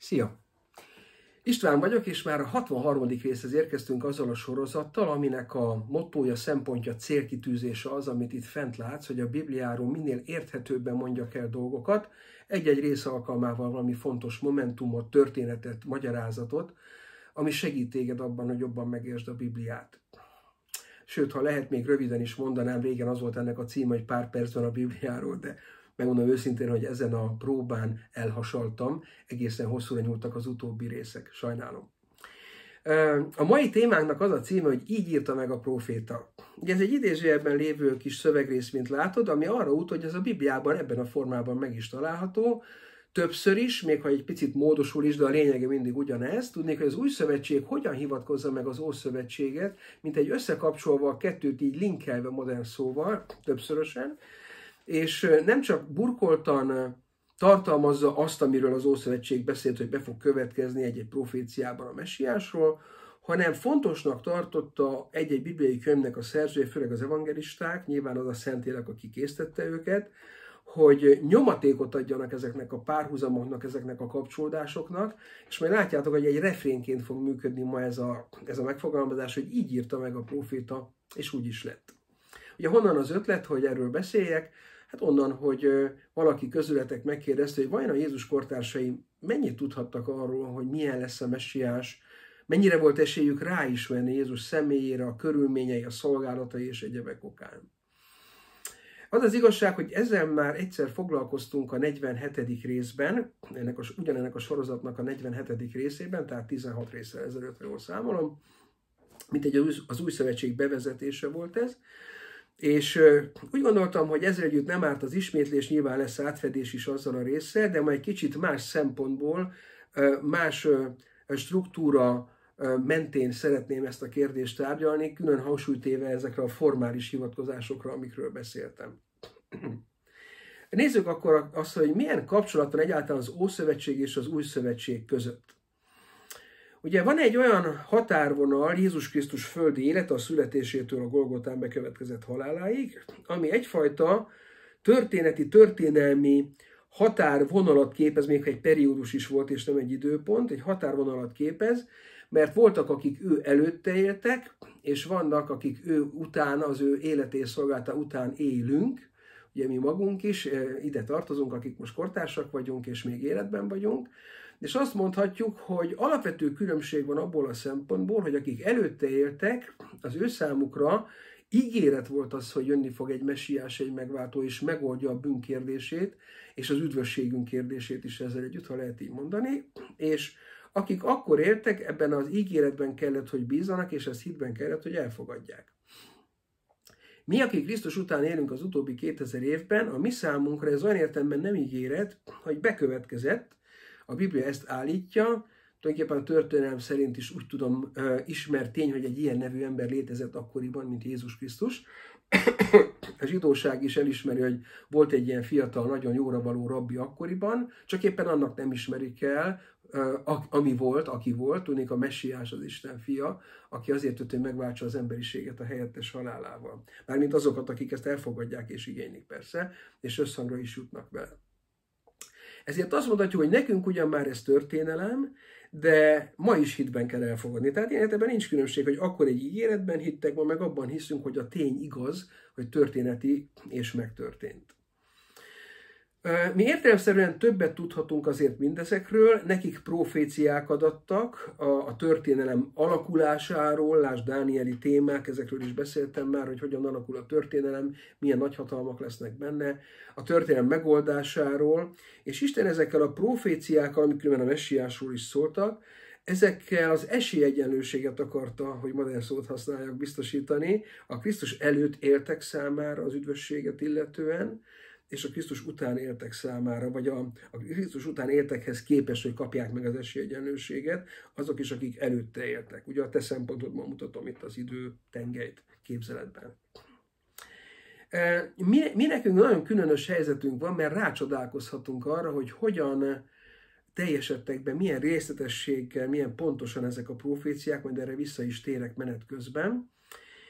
Szia! István vagyok, és már a 63. részhez érkeztünk azzal a sorozattal, aminek a mottója, szempontja, célkitűzése az, amit itt fent látsz, hogy a Bibliáról minél érthetőbben mondjak el dolgokat, egy-egy rész alkalmával valami fontos momentumot, történetet, magyarázatot, ami segít téged abban, hogy jobban megértsd a Bibliát. Sőt, ha lehet, még röviden is mondanám, régen az volt ennek a címe, hogy pár percben a Bibliáról, de megmondom őszintén, hogy ezen a próbán elhasaltam, egészen hosszúra nyúltak az utóbbi részek, sajnálom. A mai témánknak az a címe, hogy így írta meg a próféta. Ugye ez egy idézőjelben lévő kis szövegrész, mint látod, ami arra út, hogy ez a Bibliában ebben a formában meg is található, többször is, még ha egy picit módosul is, de a lényege mindig ugyanez. Tudnék, hogy az új szövetség hogyan hivatkozza meg az Ószövetséget, mint egy összekapcsolva a kettőt így linkelve modern szóval, többszörösen, és nem csak burkoltan tartalmazza azt, amiről az Ószövetség beszélt, hogy be fog következni egy-egy proféciában a messiásról, hanem fontosnak tartotta egy-egy bibliai könyvnek a szerzője, főleg az evangelisták, nyilván az a Szentlélek, aki késztette őket, hogy nyomatékot adjanak ezeknek a párhuzamoknak, ezeknek a kapcsolódásoknak, és majd látjátok, hogy egy refrénként fog működni ma ez a megfogalmazás, hogy így írta meg a próféta, és úgy is lett. Ugye honnan az ötlet, hogy erről beszéljek? Hát onnan, hogy valaki közületek megkérdezte, hogy vajon a Jézus kortársai mennyit tudhattak arról, hogy milyen lesz a messiás, mennyire volt esélyük ráismerni Jézus személyére, a körülményei, a szolgálatai és egyebek okán. Az az igazság, hogy ezzel már egyszer foglalkoztunk a 47. részben, ugyanennek a sorozatnak a 47. részében, tehát 16 résszel ezelőttre jól számolom, mint az új szövetség bevezetése volt ez, és úgy gondoltam, hogy ezzel együtt nem árt az ismétlés, nyilván lesz átfedés is azzal a résszel, de majd kicsit más szempontból, más struktúra mentén szeretném ezt a kérdést tárgyalni, külön hangsúlyt téve ezekre a formális hivatkozásokra, amikről beszéltem. Nézzük akkor azt, hogy milyen kapcsolat van egyáltalán az Ószövetség és az Új Szövetség között. Ugye van egy olyan határvonal Jézus Krisztus földi élete a születésétől a Golgotán bekövetkezett haláláig, ami egyfajta történelmi határvonalat képez, még ha egy periódus is volt, és nem egy időpont, egy határvonalat képez, mert voltak, akik ő előtte éltek, és vannak, akik ő után, az ő élete és szolgálata után élünk, ugye mi magunk is ide tartozunk, akik most kortársak vagyunk, és még életben vagyunk, és azt mondhatjuk, hogy alapvető különbség van abból a szempontból, hogy akik előtte éltek, az ő számukra ígéret volt az, hogy jönni fog egy messiás, egy megváltó, és megoldja a bűn kérdését, és az üdvösségünk kérdését is ezzel együtt, ha lehet így mondani, és akik akkor éltek, ebben az ígéretben kellett, hogy bízzanak, és ezt hitben kellett, hogy elfogadják. Mi, akik Krisztus után élünk az utóbbi 2000 évben, a mi számunkra ez olyan értelemben nem ígéret, hogy bekövetkezett, a Biblia ezt állítja, tulajdonképpen a történelem szerint is úgy tudom ismert tény, hogy egy ilyen nevű ember létezett akkoriban, mint Jézus Krisztus. A zsidóság is elismeri, hogy volt egy ilyen fiatal, nagyon jóra való rabbi akkoriban, csak éppen annak nem ismerik el, aki volt, tudnék a messiás, az Isten fia, aki azért jött, hogy megváltsa az emberiséget a helyettes halálával. Mármint azokat, akik ezt elfogadják és igénylik persze, és összhangra is jutnak vele. Ezért azt mondhatjuk, hogy nekünk ugyan már ez történelem, de ma is hitben kell elfogadni. Tehát ilyen ebben nincs különbség, hogy akkor egy ígéretben hittek, ma meg abban hiszünk, hogy a tény igaz, hogy történeti és megtörtént. Mi értelemszerűen többet tudhatunk azért mindezekről, nekik proféciák adattak a történelem alakulásáról, lásd dánieli témák, ezekről is beszéltem már, hogy hogyan alakul a történelem, milyen nagyhatalmak lesznek benne, a történelem megoldásáról, és Isten ezekkel a proféciákkal, amik különben a messiásról is szóltak, ezekkel az esélyegyenlőséget akarta, hogy modern szót használjak, biztosítani, a Krisztus előtt éltek számára az üdvösséget illetően, és a Krisztus után éltek számára, vagy a Krisztus után éltekhez képest, hogy kapják meg az esélyegyenlőséget, azok is, akik előtte éltek. Ugye a te szempontodban mutatom itt az idő tengelyt képzeletben. Mi nekünk nagyon különös helyzetünk van, mert rácsodálkozhatunk arra, hogy hogyan teljesedtek be, milyen részletességgel, milyen pontosan ezek a proféciák, majd erre vissza is térek menet közben.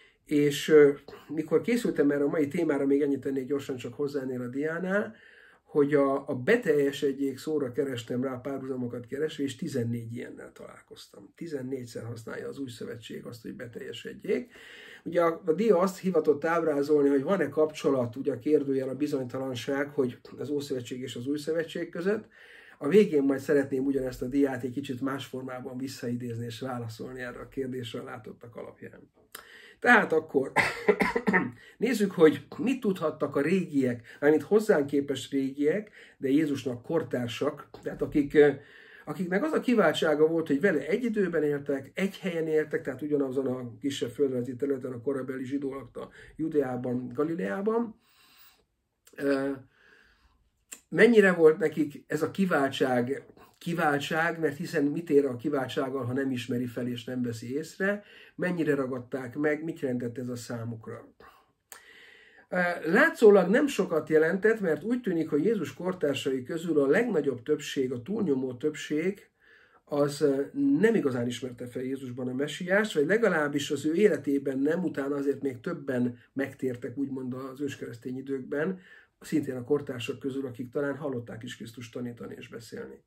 És mikor készültem erre a mai témára, még ennyit tennék gyorsan csak hozzá ennél a diánál, hogy a beteljesedjék szóra kerestem rá, párhuzamokat keresve, és 14 ilyennel találkoztam. 14-szer használja az új szövetség azt, hogy beteljesedjék. Ugye a dia azt hivatott ábrázolni, hogy van-e kapcsolat, ugye a kérdőjel, a bizonytalanság, hogy az Ószövetség és az Új Szövetség között. A végén majd szeretném ugyanezt a diát egy kicsit más formában visszaidézni és válaszolni erre a kérdésre a látottak alapján. Tehát akkor nézzük, hogy mit tudhattak a régiek, mármint hozzánk képest régiek, de Jézusnak kortársak, tehát akiknek az a kiváltsága volt, hogy vele egy időben éltek, egy helyen éltek, tehát ugyanazon a kisebb földrajzi területen, a korabeli zsidó lakta Judeában, Galileában. Mennyire volt nekik ez a kiváltság, mert hiszen mit ér a kiváltsággal, ha nem ismeri fel és nem veszi észre, mennyire ragadták meg, mit jelentett ez a számukra. Látszólag nem sokat jelentett, mert úgy tűnik, hogy Jézus kortársai közül a legnagyobb többség, a túlnyomó többség, az nem igazán ismerte fel Jézusban a messiást, vagy legalábbis az ő életében nem, utána azért még többen megtértek, úgymond az őskeresztény időkben, szintén a kortársak közül, akik talán hallották is Krisztust tanítani és beszélni.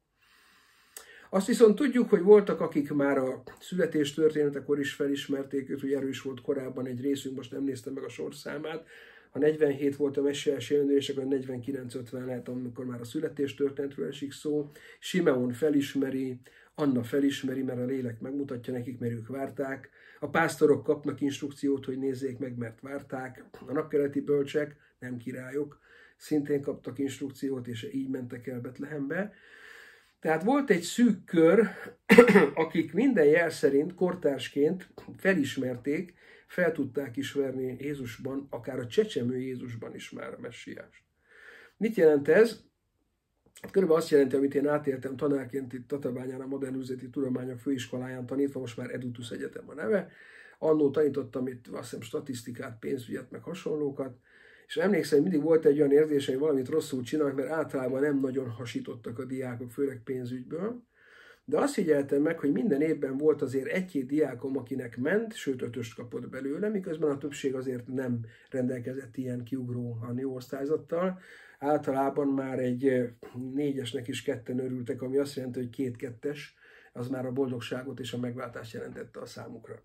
Azt viszont tudjuk, hogy voltak, akik már a születés történetekor is felismerték őt, hogy erős volt korábban egy részünk, most nem néztem meg a sorszámát. Ha 47 volt a messiás jelenülés, akkor 49-50 lehet, amikor már a születés történetről esik szó. Simeon felismeri, Anna felismeri, mert a lélek megmutatja nekik, mert ők várták. A pásztorok kapnak instrukciót, hogy nézzék meg, mert várták. A napkeleti bölcsek, nem királyok, szintén kaptak instrukciót, és így mentek el Betlehembe. Tehát volt egy szűk kör, akik minden jel szerint kortársként felismerték, fel tudták ismerni Jézusban, akár a csecsemő Jézusban is már a messiást. Mit jelent ez? Hát körülbelül azt jelenti, amit én átéltem tanárként itt Tatabányán, a Modern Üzleti Tudományok Főiskoláján tanítva, most már Edutus Egyetem a neve. Annó tanítottam itt azt hiszem statisztikát, pénzügyet, meg hasonlókat, és emlékszem, mindig volt egy olyan érzés, hogy valamit rosszul csinálnak, mert általában nem nagyon hasítottak a diákok, főleg pénzügyből. De azt figyeltem meg, hogy minden évben volt azért egy-két diákom, akinek ment, sőt 5-öst kapott belőle, miközben a többség azért nem rendelkezett ilyen kiugróan jó osztályzattal. Általában már egy 4-esnek is 2-en örültek, ami azt jelenti, hogy 2 2-es, az már a boldogságot és a megváltást jelentette a számukra.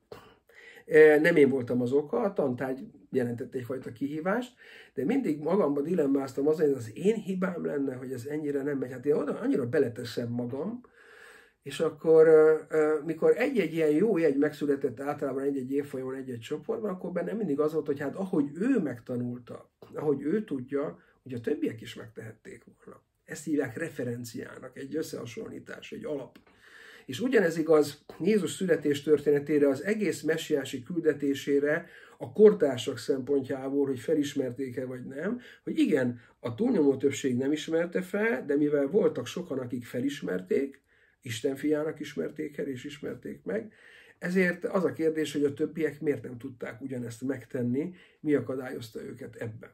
Nem én voltam az oka, a tantárgy jelentett egyfajta kihívást, de mindig magamba dilemmáztam azon, hogy az én hibám lenne, hogy ez ennyire nem megy. Hát én oda annyira beleteszem magam, és akkor, mikor egy-egy ilyen jó jegy megszületett általában egy-egy évfolyamon, egy-egy csoportban, akkor bennem mindig az volt, hogy hát ahogy ő megtanulta, ahogy ő tudja, hogy a többiek is megtehették volna. Ezt hívják referenciának, egy összehasonlítás, egy alap. És ugyanez igaz Jézus születés történetére, az egész messiási küldetésére, a kortársak szempontjából, hogy felismerték-e vagy nem, hogy igen, a túlnyomó többség nem ismerte fel, de mivel voltak sokan, akik felismerték, Isten fiának ismerték el és ismerték meg, ezért az a kérdés, hogy a többiek miért nem tudták ugyanezt megtenni, mi akadályozta őket ebben.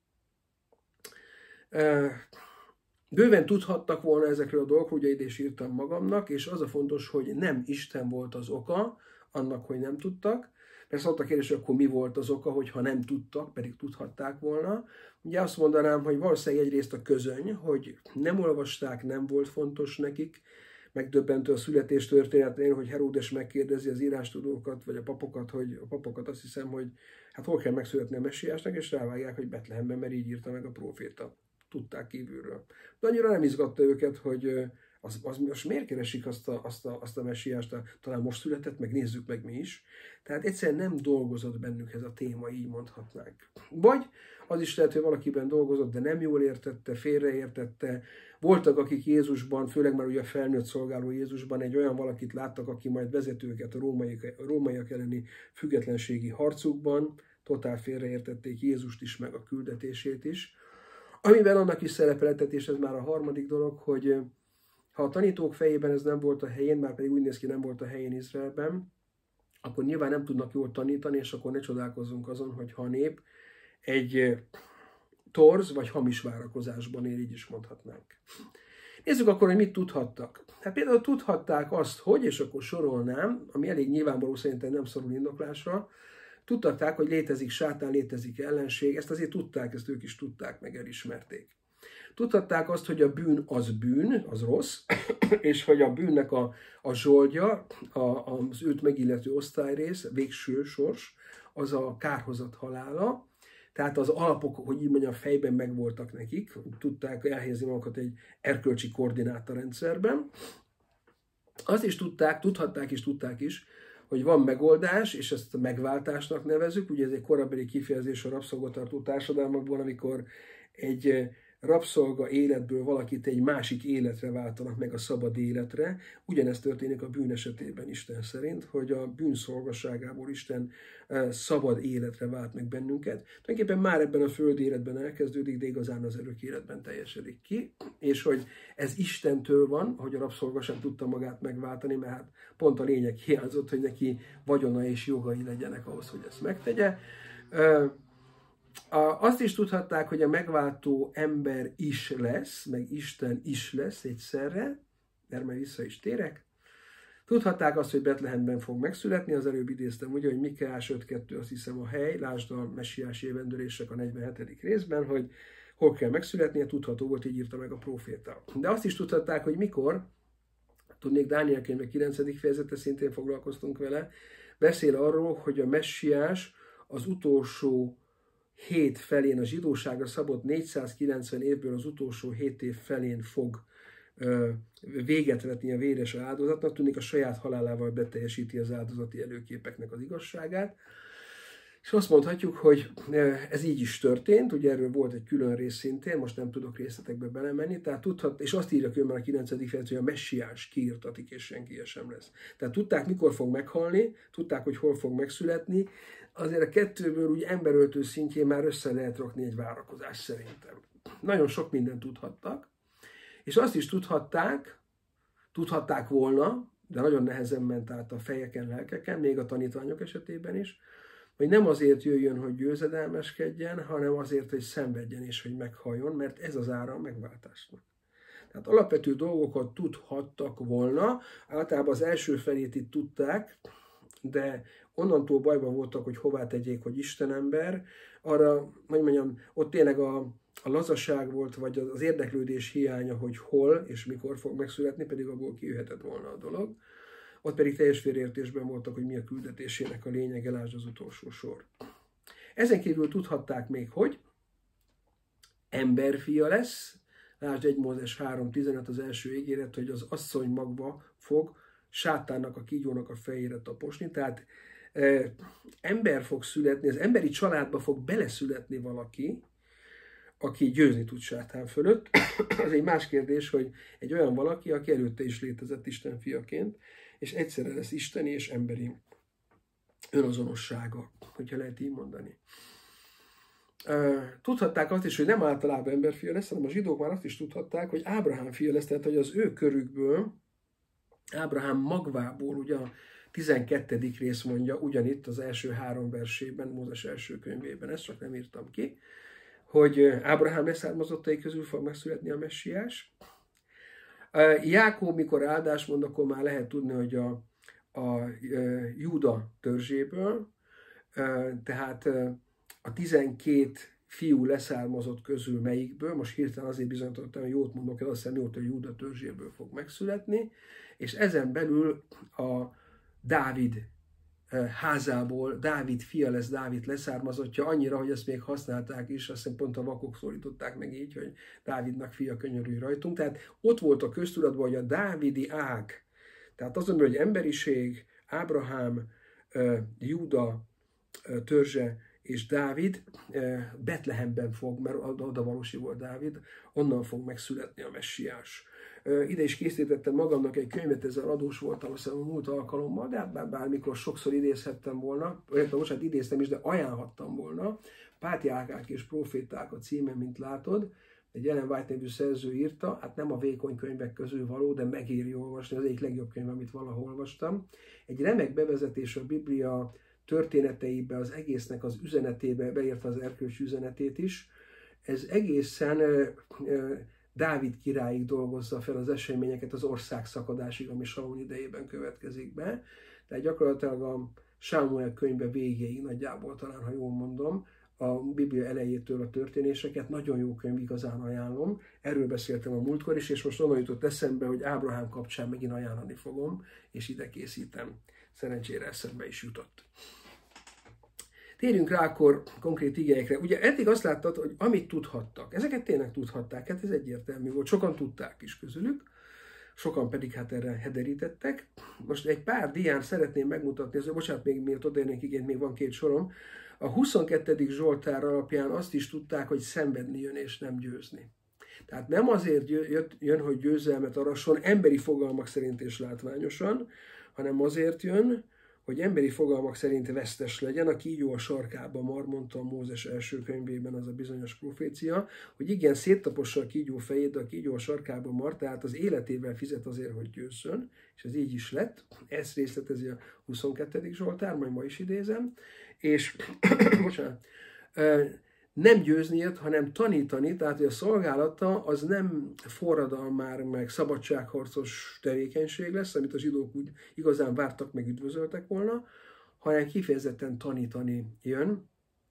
Bőven tudhattak volna ezekről a dolgokról, ugye ide is írtam magamnak, és az a fontos, hogy nem Isten volt az oka annak, hogy nem tudtak. Persze ott a kérdés, hogy akkor mi volt az oka, hogyha nem tudtak, pedig tudhatták volna. Ugye azt mondanám, hogy valószínűleg egyrészt a közöny, hogy nem olvasták, nem volt fontos nekik. Megdöbbentő a születés történetén, hogy Heródes megkérdezi az írástudókat, vagy a papokat azt hiszem, hogy hát hol kell megszületni a messiásnak, és rávágják, hogy Betlehemben, mert így írta meg a próféta. Tudták kívülről. De annyira nem izgatta őket, hogy az most miért keresik azt a messiást, talán most született, meg nézzük meg mi is. Tehát egyszerűen nem dolgozott bennük ez a téma, így mondhatnánk. Vagy az is lehet, hogy valakiben dolgozott, de nem jól értette, félreértette. Voltak, akik Jézusban, főleg már ugye a felnőtt szolgáló Jézusban egy olyan valakit láttak, aki majd vezeti őket a rómaiak elleni függetlenségi harcukban, totál félreértették Jézust is, meg a küldetését is. Amivel annak is szerepeltetett, és ez már a harmadik dolog, hogy ha a tanítók fejében ez nem volt a helyén, már pedig úgy néz ki, nem volt a helyén Izraelben, akkor nyilván nem tudnak jól tanítani, és akkor ne csodálkozzunk azon, hogy ha a nép egy torz vagy hamis várakozásban él, így is mondhatnánk. Nézzük akkor, hogy mit tudhattak. Hát például tudhatták azt, hogy, és akkor sorolnám, ami elég nyilvánvaló, szerintem nem szorul indoklásra, tudták, hogy létezik sátán, létezik ellenség, ezt azért tudták, ezt ők is tudták, meg elismerték. Tudhatták azt, hogy a bűn, az rossz, és hogy a bűnnek a zsoldja, az őt megillető osztályrész, végső sors, az a kárhozat halála. Tehát az alapok, hogy így mondjam, fejben megvoltak nekik, tudták elhelyezni magukat egy erkölcsi koordinátorrendszerben. Azt is tudták is, hogy van megoldás, és ezt a megváltásnak nevezzük. Ugye ez egy korabeli kifejezés a rabszolgatartó társadalmakból, amikor egy rabszolga életből valakit egy másik életre váltanak meg, a szabad életre. Ugyanezt történik a bűn esetében Isten szerint, hogy a bűn szolgasságából Isten szabad életre vált meg bennünket. Tulajdonképpen már ebben a földi életben elkezdődik, de igazán az örök életben teljesedik ki. És hogy ez Istentől van, hogy a rabszolga sem tudta magát megváltani, mert hát pont a lényeg hiányzott, hogy neki vagyona és jogai legyenek ahhoz, hogy ezt megtegye. Azt is tudhatták, hogy a megváltó ember is lesz, meg Isten is lesz egyszerre, mert majd vissza is térek. Tudhatták azt, hogy Betlehemben fog megszületni, az előbb idéztem ugye, hogy Mikeás 5.2, azt hiszem a hely, lásd a messiási évendőlések a 47. részben, hogy hol kell megszületnie, tudható volt, így írta meg a próféta. De azt is tudhatták, hogy mikor, tudnék, Dániel könyve 9. fejezete, szintén foglalkoztunk vele, beszél arról, hogy a messiás az utolsó 7 felén, a zsidóságra szabott 490 évből az utolsó 7 év felén fog véget vetni a véres áldozatnak, tudnék, a saját halálával beteljesíti az áldozati előképeknek az igazságát. És azt mondhatjuk, hogy ez így is történt, ugye erről volt egy külön rész szintén, most nem tudok részletekbe belemenni, tehát és azt írja különben a 9. fejezet, hogy a messiás kiirtatik, és senki sem lesz. Tehát tudták, mikor fog meghalni, tudták, hogy hol fog megszületni, azért a kettőből úgy emberöltő szintjén már össze lehet rakni egy várakozás szerintem. Nagyon sok mindent tudhattak, és azt is tudhatták volna, de nagyon nehezen ment át a fejeken, lelkeken, még a tanítványok esetében is, hogy nem azért jöjjön, hogy győzedelmeskedjen, hanem azért, hogy szenvedjen és hogy meghalljon, mert ez az ára a megváltásnak. Tehát alapvető dolgokat tudhattak volna, általában az első felét itt tudták, de onnantól bajban voltak, hogy hová tegyék, hogy Isten ember, arra, hogy mondjam, ott tényleg a lazaság volt, vagy az érdeklődés hiánya, hogy hol és mikor fog megszületni, pedig abból kijöhetett volna a dolog. Ott pedig teljes félreértésben voltak, hogy mi a küldetésének a lényege, lásd az utolsó sor. Ezen kívül tudhatták még, hogy emberfia lesz, lásd 1 Mózes 3.15 az első ígéret, hogy az asszony magva fog sátánnak, a kígyónak a fejére taposni, tehát ember fog születni, az emberi családba fog beleszületni valaki, aki győzni tud sátán fölött. Ez egy más kérdés, hogy egy olyan valaki, aki előtte is létezett Isten fiaként, és egyszerre lesz isteni és emberi önazonossága, hogyha lehet így mondani. Tudhatták azt is, hogy nem általában emberfia lesz, hanem a zsidók már azt is tudhatták, hogy Ábrahám fia lesz, tehát hogy az ő körükből, Ábrahám magvából, ugye a 12. rész mondja, ugyanitt az első 3 versében, Mózes első könyvében, ezt csak nem írtam ki, hogy Ábrahám leszármazottai közül fog megszületni a messiás. Jákob, mikor áldást mond, akkor már lehet tudni, hogy a Júda törzséből, tehát a 12 fiú leszármazott közül melyikből, most hirtelen azért bizonyítottam, hogy jót mondok el, azt hiszem jót, hogy Júda törzséből fog megszületni, és ezen belül a Dávid házából Dávid fia lesz, Dávid leszármazottja, annyira, hogy ezt még használták is, azt hiszem pont a vakok szólították meg így, hogy Dávidnak fia, könyörülj rajtunk. Tehát ott volt a köztudatban, hogy a dávidi ág, tehát azon, hogy emberiség, Ábrahám, Júda törzse és Dávid Betlehemben fog, mert oda valósi volt Dávid, onnan fog megszületni a messiás. Ide is készítettem magamnak egy könyvet, ezzel adós voltam a múlt alkalommal, de hát bármikor sokszor idézhettem volna, most hát idéztem is, de ajánlhattam volna. Pátriárkák és proféták a címe, mint látod, egy Ellen White nevű szerző írta, hát nem a vékony könyvek közül való, de megéri olvasni, az egyik legjobb könyv, amit valahol olvastam. Egy remek bevezetés a Biblia történeteibe, az egésznek az üzenetébe, beírta az erkölcsi üzenetét is. Ez egészen Dávid királyig dolgozza fel az eseményeket az ország szakadásig, ami Saul idejében következik be. Tehát gyakorlatilag a Sámuel könyve végéig nagyjából talán, ha jól mondom, a Biblia elejétől a történéseket. Nagyon jó könyv, igazán ajánlom. Erről beszéltem a múltkor is, és most onnan jutott eszembe, hogy Ábrahám kapcsán megint ajánlani fogom, és ide készítem. Szerencsére eszembe is jutott. Térjünk rá akkor konkrét igényekre. Ugye eddig azt láttad, hogy amit tudhattak, ezeket tényleg tudhatták, hát ez egyértelmű volt, sokan tudták is közülük, sokan pedig hát erre hederítettek. Most egy pár dián szeretném megmutatni, bocsánat, még miért odaérnék igényt, még van 2 sorom. A 22. Zsoltár alapján azt is tudták, hogy szenvedni jön és nem győzni. Tehát nem azért jön, hogy győzelmet arasson emberi fogalmak szerint és látványosan, hanem azért jön, hogy emberi fogalmak szerint vesztes legyen, a kígyó a sarkába mar, mondta a Mózes első könyvében az a bizonyos profécia, hogy igen, széttapossa a kígyó fejét, de a kígyó a sarkába mar, tehát az életével fizet azért, hogy győzzön, és ez így is lett. Ezt részletezi a 22. Zsoltár, majd ma is idézem, és bocsánat, nem győzni jött, hanem tanítani, tehát hogy a szolgálata az nem forradalmár meg szabadságharcos tevékenység lesz, amit a zsidók úgy igazán vártak meg üdvözöltek volna, hanem kifejezetten tanítani jön.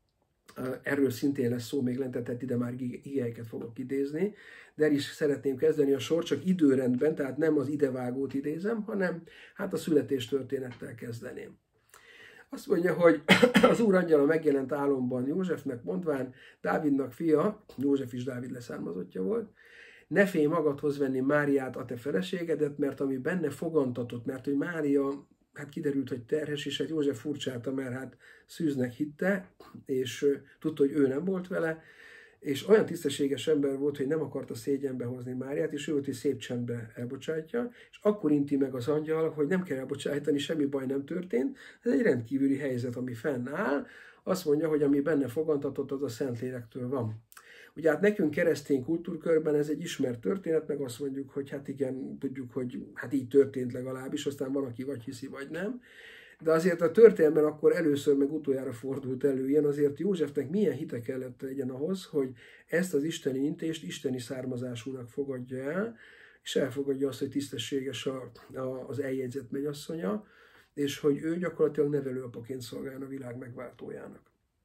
Erről szintén lesz szó még lent, tehát ide már igéket fogok idézni, de el is szeretném kezdeni a sor, csak időrendben, tehát nem az idevágót idézem, hanem hát a születéstörténettel kezdeném. Azt mondja, hogy az Úr angyala megjelent álomban Józsefnek, mondván, Dávidnak fia, József is Dávid leszármazottja volt, ne félj magadhoz venni Máriát, a te feleségedet, mert ami benne fogantatott, mert hogy Mária, hát kiderült, hogy terhes, és hát József furcsálta, mert hát szűznek hitte, és tudta, hogy ő nem volt vele, és olyan tisztességes ember volt, hogy nem akarta szégyenbe hozni Máriát, és ő volt, hogy szép csendbe elbocsátja, és akkor inti meg az angyal, hogy nem kell elbocsájtani, semmi baj nem történt. Ez egy rendkívüli helyzet, ami fennáll. Azt mondja, hogy ami benne fogantatott, az a Szentlélektől van. Ugye hát nekünk keresztény kultúrkörben ez egy ismert történet, meg azt mondjuk, hogy hát igen, tudjuk, hogy hát így történt legalábbis, aztán van, aki vagy hiszi, vagy nem. De azért a történelemben akkor először meg utoljára fordult elő ilyen, azért Józsefnek milyen hite kellett legyen ahhoz, hogy ezt az isteni intést isteni származásúnak fogadja el, és elfogadja azt, hogy tisztességes az eljegyzett mennyasszonya, és hogy ő gyakorlatilag nevelőapaként szolgáljon a világ megváltójának.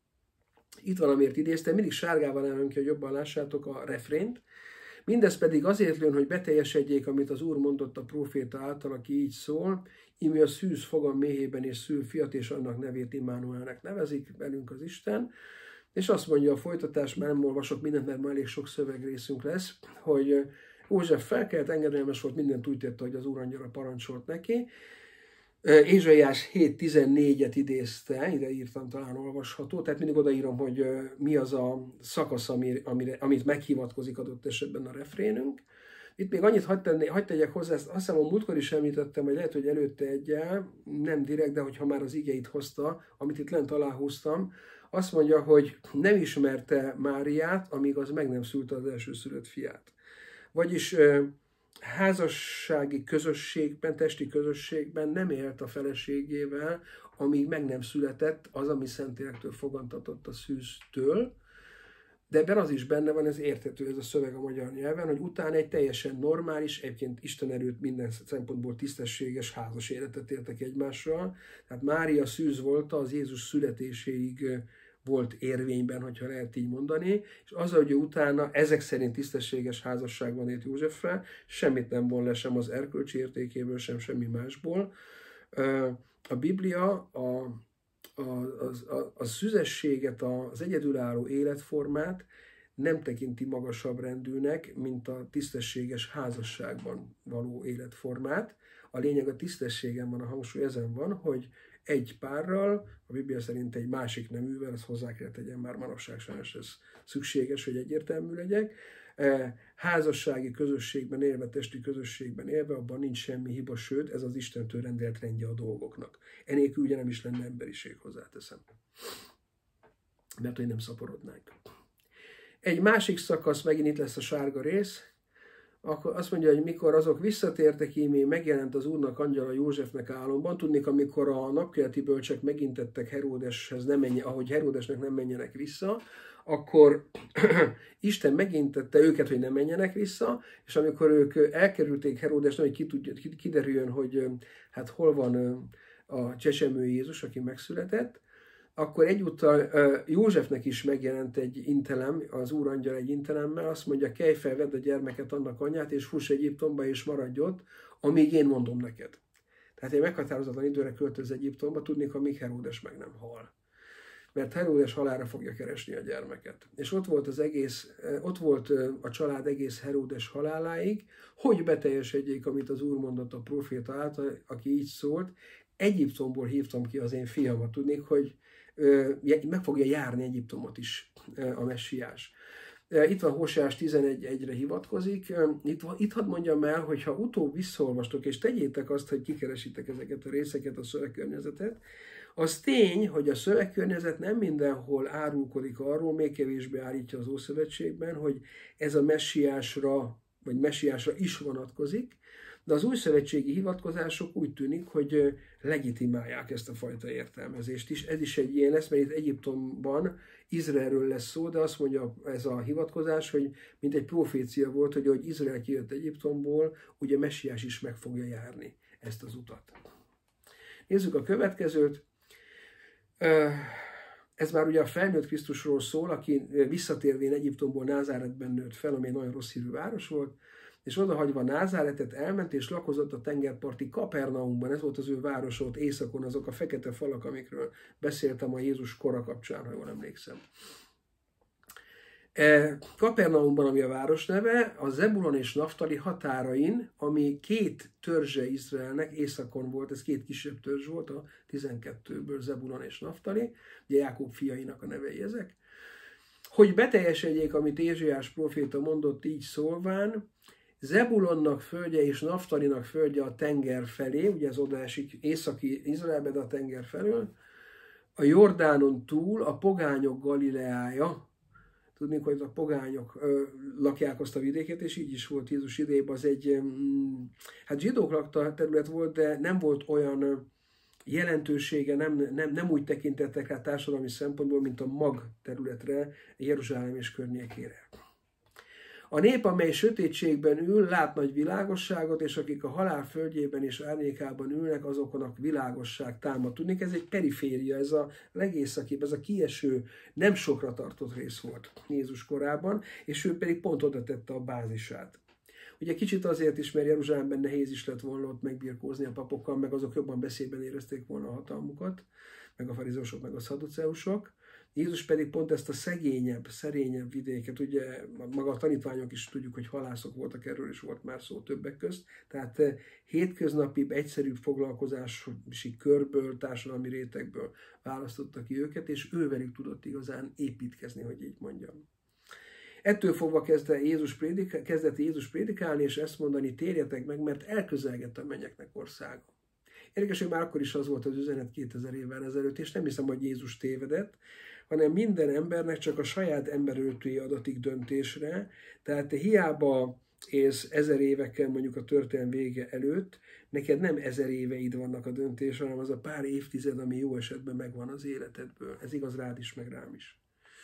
Itt valamiért idéztem, mindig sárgával emelem ki, hogy jobban lássátok a refrént. Mindez pedig azért jön, hogy beteljesedjék, amit az Úr mondott a próféta által, aki így szól, íme a szűz fogam méhében és szül fiat, és annak nevét Immanuelnek nevezik, velünk az Isten. És azt mondja a folytatás, már nem olvasok mindent, mert már elég sok szövegrészünk lesz, hogy József felkelt, engedelmes volt, mindent úgy tette, hogy az Úr angyala parancsolt neki. Ézsaiás 7.14-et idézte, ide írtam, talán olvasható, tehát mindig odaírom, hogy mi az a szakasz, amit meghivatkozik adott esetben a refrénünk. Itt még annyit hadd tegyek hozzá, azt hiszem a múltkor is említettem, hogy lehet, hogy előtte egyel, nem direkt, de hogyha már az igeit hozta, amit itt lent aláhúztam, azt mondja, hogy nem ismerte Máriát, amíg az meg nem szülte az elsőszülött fiát. Vagyis házassági közösségben, testi közösségben nem élt a feleségével, amíg meg nem született az, ami Szentlélektől fogantatott a szűztől, de ebben az is benne van, ez érthető, ez a szöveg a magyar nyelven, hogy utána egy teljesen normális, egyébként Isten erőt minden szempontból tisztességes házas életet éltek egymással. Tehát Mária szűz volt, az Jézus születéséig volt érvényben, hogyha lehet így mondani, és az, hogy utána ezek szerint tisztességes házasságban élt Józseffel, semmit nem von le sem az erkölcsi értékéből, sem semmi másból. A Biblia a szüzességet, az egyedülálló életformát nem tekinti magasabb rendűnek, mint a tisztességes házasságban való életformát. A lényeg a tisztességen van, a hangsúly ezen van, hogy egy párral, a Biblia szerint egy másik neművel, ezt hozzá kell tegyen, már manapság sajnos ez szükséges, hogy egyértelmű legyek. Házassági közösségben élve, testi közösségben élve, abban nincs semmi hiba, sőt, ez az Istentől rendelt rendje a dolgoknak. Enélkül ugye nem is lenne emberiség, hozzáteszem. Mert hogy nem szaporodnánk. Egy másik szakasz, megint itt lesz a sárga rész, akkor azt mondja, hogy mikor azok visszatértek, ímé megjelent az Úrnak angyala Józsefnek álomban. Tudnék, amikor a napkeleti bölcsek megintettek Heródeshez, ahogy Heródesnek nem menjenek vissza, akkor Isten megintette őket, hogy nem menjenek vissza, és amikor ők elkerülték Heródesnek, hogy kiderüljön, hogy hát hol van a csecsemő Jézus, aki megszületett, akkor egyúttal Józsefnek is megjelent egy intelem, az úrangyal egy intelemmel, azt mondja, kelj fel, vedd a gyermeket, annak anyját, és fuss Egyiptomba, és maradj ott, amíg én mondom neked. Tehát egy meghatározatlan időre költöz Egyiptomba, tudnék, amíg Heródes meg nem hal. Mert Heródes halálra fogja keresni a gyermeket. És ott volt a család egész Heródes haláláig, hogy beteljesedjék, amit az Úr mondott a próféta által, aki így szólt, Egyiptomból hívtam ki az én fiamat. Tudnék, hogy meg fogja járni Egyiptomot is a messiás. Itt van Hóseás 11.1-re hivatkozik. Itt hadd mondjam el, hogy ha utóbb visszaolvastok, és tegyétek azt, hogy kikeresitek ezeket a részeket, a szövegkörnyezetet, az tény, hogy a szövegkörnyezet nem mindenhol árulkodik arról, még kevésbé állítja az Ószövetségben, hogy ez a messiásra, vagy messiásra is vonatkozik, de az újszövetségi hivatkozások úgy tűnik, hogy legitimálják ezt a fajta értelmezést is. Ez is egy ilyen lesz, mert itt Egyiptomban Izraelről lesz szó, de azt mondja ez a hivatkozás, hogy mint egy profécia volt, hogy ahogy Izrael kijött Egyiptomból, ugye messiás is meg fogja járni ezt az utat. Nézzük a következőt. Ez már ugye a felnőtt Krisztusról szól, aki visszatérvén Egyiptomból Názáretben nőtt fel, ami egy nagyon rossz hírű város volt, és odahagyva Názáretet elment, és lakozott a tengerparti Kapernaumban, ez volt az ő városa, ott északon, azok a fekete falak, amikről beszéltem a Jézus kora kapcsán, ha jól emlékszem. Kapernaumban, ami a város neve, a Zebulon és Naftali határain, ami két törzse Izraelnek, északon volt, ez két kisebb törzs volt, a 12-ből Zebulon és Naftali, ugye Jákob fiainak a nevei ezek, hogy beteljesedjék, amit Ézsaiás próféta mondott így szólván, Zebulonnak földje és Naftalinak földje a tenger felé, ugye ez odaesik északi Izraelbe, de a tenger felől, a Jordánon túl a pogányok Galileája, tudni, hogy a pogányok lakják azt a vidéket, és így is volt Jézus idejében, az egy, hát zsidók lakta terület volt, de nem volt olyan jelentősége, nem úgy tekintettek rá társadalmi szempontból, mint a mag területre, Jeruzsálem és környékére. A nép, amely sötétségben ül, lát nagy világosságot, és akik a halál földjében és árnyékában ülnek, azokon a világosság támad. Tudnék, ez egy periféria, ez a legészakibb, ez a kieső, nem sokra tartott rész volt Jézus korában, és ő pedig pont oda tette a bázisát. Ugye kicsit azért is, mert Jeruzsálemben nehéz is lett volna ott megbirkózni a papokkal, meg azok jobban beszédben érezték volna a hatalmukat, meg a farizeusok, meg a szadduceusok. Jézus pedig pont ezt a szegényebb, szerényebb vidéket, ugye maga a tanítványok is tudjuk, hogy halászok voltak, erről is volt már szó többek közt, tehát hétköznapibb, egyszerűbb foglalkozási körből, társadalmi rétegből választotta ki őket, és ővelük tudott igazán építkezni, hogy így mondjam. Ettől fogva kezdett Jézus prédikálni, és ezt mondani, térjetek meg, mert elközelgett a mennyeknek országa. Érdekes, hogy már akkor is az volt az üzenet 2000 évvel ezelőtt, és nem hiszem, hogy Jézus tévedett, hanem minden embernek csak a saját emberöltői adatik döntésre, tehát te hiába élsz 1000 évekkel mondjuk a történelem vége előtt, neked nem 1000 éveid vannak a döntésre, hanem az a pár évtized, ami jó esetben megvan az életedből. Ez igaz rád is, meg rám is.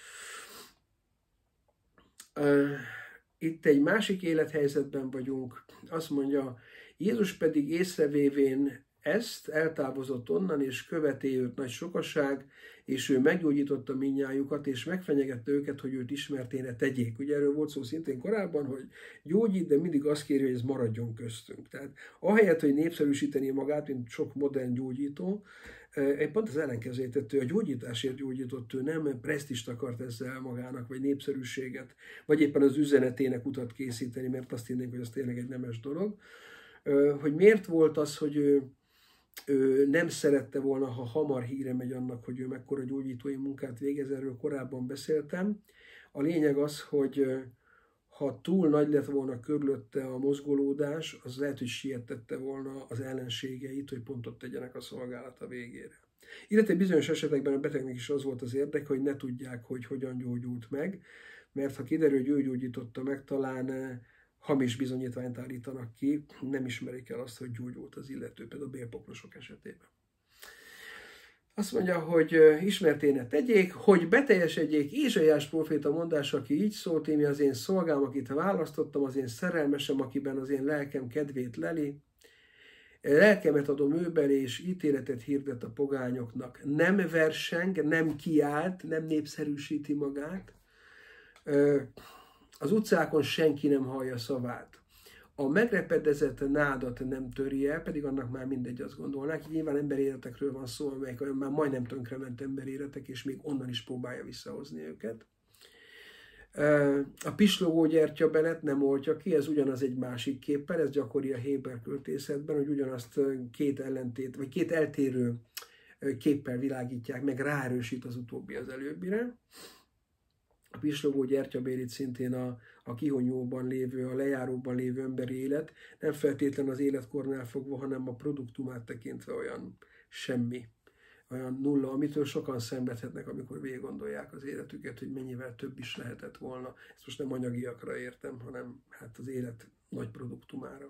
Itt egy másik élethelyzetben vagyunk. Azt mondja, Jézus pedig észrevévén ezt eltávozott onnan, és követé őt nagy sokaság, és ő meggyógyította mindnyájukat, és megfenyegette őket, hogy őt ismerténe tegyék. Ugye erről volt szó szintén korábban, hogy gyógyít, de mindig azt kéri, hogy ez maradjon köztünk. Tehát ahelyett, hogy népszerűsíteni magát, mint sok modern gyógyító, pont az ellenkezőjét tette, a gyógyításért gyógyított, ő nem presztist akart ezzel magának, vagy népszerűséget, vagy éppen az üzenetének utat készíteni, mert azt hinnénk, hogy ez tényleg egy nemes dolog. Hogy miért volt az, hogy ő nem szerette volna, ha hamar híre megy annak, hogy ő mekkora gyógyítói munkát végez, erről korábban beszéltem. A lényeg az, hogy ha túl nagy lett volna körülötte a mozgolódás, az lehet, hogy sietette volna az ellenségeit, hogy pontot tegyenek a szolgálata végére. Illetve bizonyos esetekben a betegnek is az volt az érdeke, hogy ne tudják, hogy hogyan gyógyult meg, mert ha kiderül, hogy ő gyógyította meg, talán hamis bizonyítványt állítanak ki, nem ismerik el azt, hogy gyógyult az illető, például a bélpoklosok esetében. Azt mondja, hogy ismerténe tegyék, hogy beteljesedjék Ézsaiás próféta mondása, aki így szólt, én az én szolgám, akit választottam, az én szerelmesem, akiben az én lelkem kedvét leli. Lelkemet adom őbelé, és ítéletet hirdet a pogányoknak. Nem verseng, nem kiált, nem népszerűsíti magát. Az utcákon senki nem hallja szavát. A megrepedezett nádat nem töri el, pedig annak már mindegy, azt gondolnák. Nyilván emberéletekről van szó, amelyek olyan már majdnem tönkrement emberéletek, és még onnan is próbálja visszahozni őket. A pislogó gyertyabelet nem oltja ki, ez ugyanaz egy másik képpel, ez gyakori a Héber költészetben, hogy ugyanazt két eltérő képpel világítják meg, ráerősít az utóbbi az előbbire. A pislogó gyertyabélit szintén a kihonyóban lévő, a lejáróban lévő emberi élet, nem feltétlen az életkornál fogva, hanem a produktumát tekintve olyan semmi, olyan nulla, amitől sokan szenvedhetnek, amikor végig gondolják az életüket, hogy mennyivel több is lehetett volna. Ezt most nem anyagiakra értem, hanem hát az élet nagy produktumára.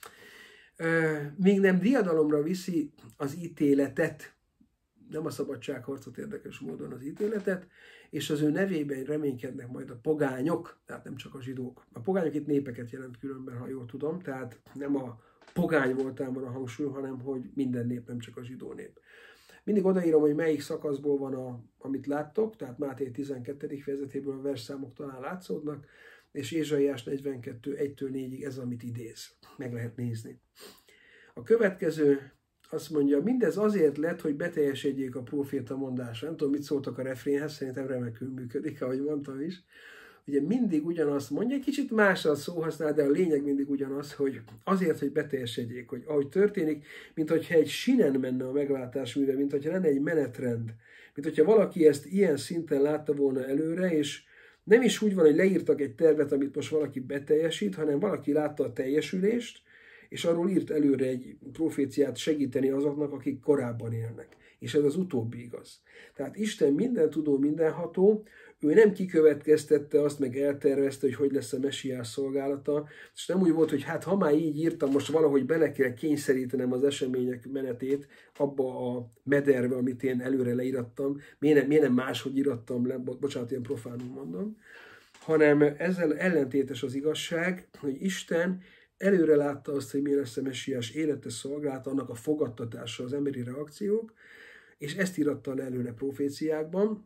Míg nem diadalomra viszi az ítéletet, nem a szabadságharcot, érdekes módon az ítéletet, és az ő nevében reménykednek majd a pogányok, tehát nem csak a zsidók. A pogányok itt népeket jelent különben, ha jól tudom, tehát nem a pogány voltán van a hangsúly, hanem hogy minden nép, nem csak a zsidó nép. Mindig odaírom, hogy melyik szakaszból van, amit láttok, tehát Máté 12. fejezetéből a versszámok talán látszódnak, és Ézsaiás 42, 1-től 4-ig ez, amit idéz. Meg lehet nézni. A következő azt mondja, mindez azért lett, hogy beteljesedjék a próféta mondása. Nem tudom, mit szóltak a refrénhez, szerintem remekül működik, ahogy mondtam is. Ugye mindig ugyanazt mondja, egy kicsit más a szóhasznál, de a lényeg mindig ugyanaz, hogy azért, hogy beteljesedjék, hogy ahogy történik, mint hogyha egy sinen menne a megváltás műve, mint hogyha lenne egy menetrend, mint hogyha valaki ezt ilyen szinten látta volna előre, és nem is úgy van, hogy leírtak egy tervet, amit most valaki beteljesít, hanem valaki látta a teljesülést, és arról írt előre egy proféciát segíteni azoknak, akik korábban élnek. És ez az utóbbi igaz. Tehát Isten mindentudó, mindenható, ő nem kikövetkeztette azt, meg eltervezte, hogy lesz a messiás szolgálata, és nem úgy volt, hogy hát ha már így írtam, most valahogy bele kell kényszerítenem az események menetét abba a mederbe, amit én előre leírattam, miért nem máshogy írattam le, bocsánat, ilyen profánul mondom, hanem ezzel ellentétes az igazság, hogy Isten előre látta azt, hogy mi lesz a messiás élete szolgálata, annak a fogadtatása, az emberi reakciók, és ezt íratta le előre proféciákban,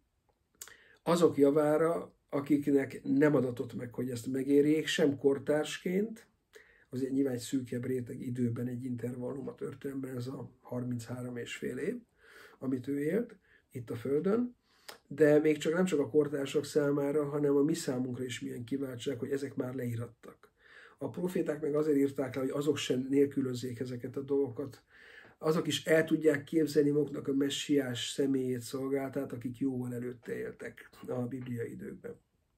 azok javára, akiknek nem adatott meg, hogy ezt megérjék, sem kortársként, azért nyilván egy szűkebb réteg időben egy intervallum a történelemben, ez a 33,5 év, amit ő élt itt a Földön, de még nem csak a kortársak számára, hanem a mi számunkra is milyen kiváltság, hogy ezek már leírattak. A proféták meg azért írták le, hogy azok sem nélkülözzék ezeket a dolgokat. Azok is el tudják képzelni maguknak a messiás személyét, szolgáltát, akik jóval előtte éltek a bibliai időkben.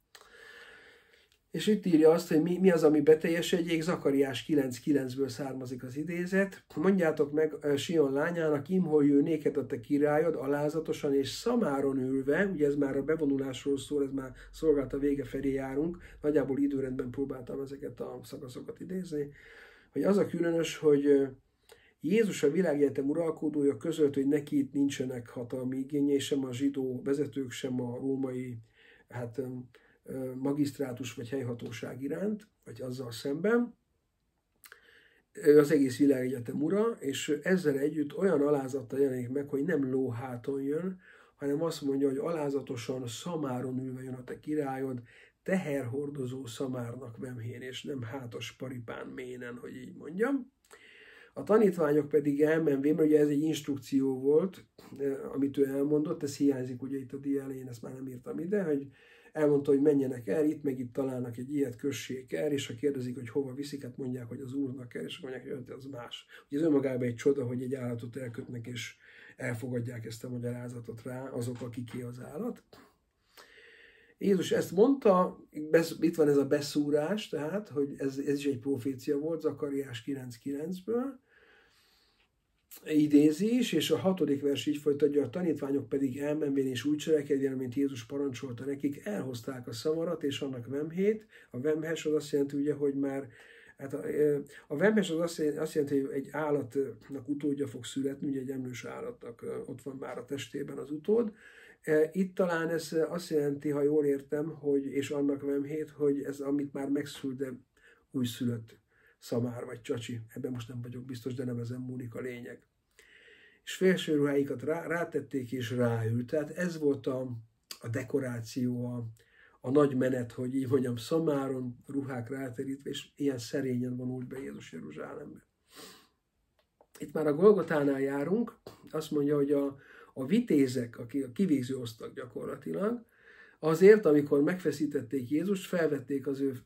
És itt írja azt, hogy mi az, ami beteljesedjék, Zakariás 9.9-ből származik az idézet. Mondjátok meg Sion lányának, imhol jő néked a te királyod, alázatosan és szamáron ülve, ugye ez már a bevonulásról szól, ez már szolgálata vége felé járunk, nagyjából időrendben próbáltam ezeket a szakaszokat idézni, hogy az a különös, hogy Jézus a világegyetem uralkodója közölt, hogy neki itt nincsenek hatalmi igényei, sem a zsidó vezetők, sem a római magisztrátus vagy helyhatóság iránt, vagy azzal szemben. Ő az egész világegyetem ura, és ezzel együtt olyan alázattal jelenik meg, hogy nem lóháton jön, hanem azt mondja, hogy alázatosan szamáron ülve jön a te királyod, teherhordozó szamárnak vemhén, és nem hátos paripán ménen, hogy így mondjam. A tanítványok pedig elmenvén, mert ugye ez egy instrukció volt, amit ő elmondott, ez hiányzik ugye itt a dián, én ezt már nem írtam ide, hogy elmondta, hogy menjenek el, itt meg itt találnak egy ilyet, kössék el, és ha kérdezik, hogy hova viszik, hát mondják, hogy az Úrnak el, és mondják, hogy az más. Ugye ez önmagában egy csoda, hogy egy állatot elkötnek, és elfogadják ezt a magyarázatot rá azok, akiké az állat. Jézus ezt mondta, itt van ez a beszúrás, tehát, hogy ez is egy profécia volt, Zakariás 9.9-ből, idézi is, és a 6. vers így folytatja, a tanítványok pedig elmenvén és úgy cselekedjen, mint Jézus parancsolta nekik, elhozták a szamarat és annak vemhét. A vemhes az azt jelenti, ugye, hogy már, hát a vemhes az azt jelenti, hogy egy állatnak utódja fog születni, ugye egy emlős állatnak ott van már a testében az utód. Itt talán ez azt jelenti, ha jól értem, hogy, és annak vemhét, hogy ez amit már megszült, de újszülött szamár vagy csacsi, ebben most nem vagyok biztos, de nem ezen múlik a lényeg. És felső ruháikat rátették és ráült, tehát ez volt a dekoráció, a nagy menet, hogy így mondjam, szamáron, ruhák ráterítve, és ilyen szerényen vonult be Jézus Jeruzsálembe. Itt már a Golgotánál járunk, azt mondja, hogy a vitézek, akik a kivégző osztag gyakorlatilag, azért, amikor megfeszítették Jézust, vették az ő